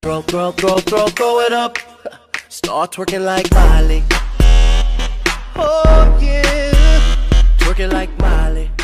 Throw it up. Start twerking like Miley. Oh yeah, twerking like Miley.